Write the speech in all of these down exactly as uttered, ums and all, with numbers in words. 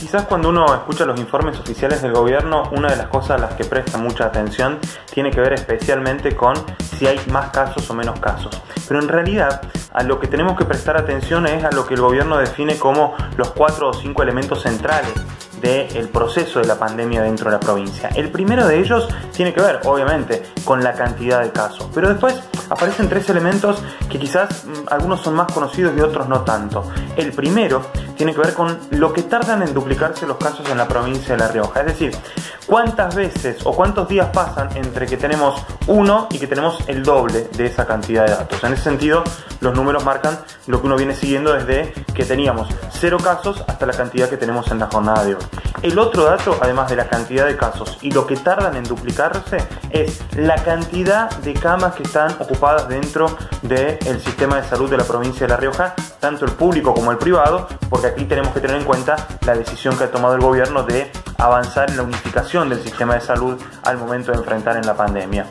quizás cuando uno escucha los informes oficiales del gobierno, una de las cosas a las que presta mucha atención tiene que ver especialmente con si hay más casos o menos casos. Pero en realidad a lo que tenemos que prestar atención es a lo que el gobierno define como los cuatro o cinco elementos centrales del proceso de la pandemia dentro de la provincia. El primero de ellos tiene que ver, obviamente, con la cantidad de casos, pero después aparecen tres elementos que quizás mmm, algunos son más conocidos y otros no tanto. El primero tiene que ver con lo que tardan en duplicarse los casos en la provincia de La Rioja, es decir, cuántas veces o cuántos días pasan entre que tenemos uno y que tenemos el doble de esa cantidad de datos. En ese sentido, los números marcan lo que uno viene siguiendo desde que teníamos cero casos hasta la cantidad que tenemos en la jornada de hoy. El otro dato, además de la cantidad de casos y lo que tardan en duplicarse, es la cantidad de camas que están ocupadas dentro del sistema de salud de la provincia de La Rioja, tanto el público como el privado, porque aquí tenemos que tener en cuenta la decisión que ha tomado el gobierno de avanzar en la unificación del sistema de salud al momento de enfrentar en la pandemia.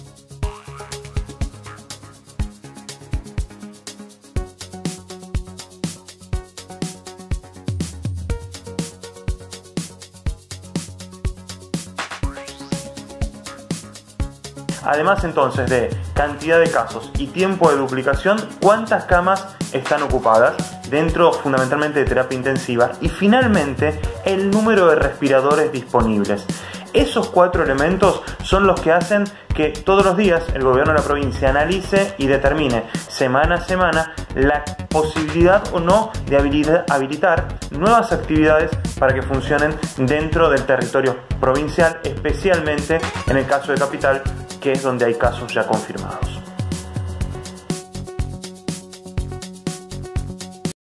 Además entonces de cantidad de casos y tiempo de duplicación, cuántas camas están ocupadas dentro fundamentalmente de terapia intensiva y finalmente el número de respiradores disponibles. Esos cuatro elementos son los que hacen que todos los días el gobierno de la provincia analice y determine semana a semana la posibilidad o no de habilitar nuevas actividades para que funcionen dentro del territorio provincial, especialmente en el caso de Capital, que es donde hay casos ya confirmados.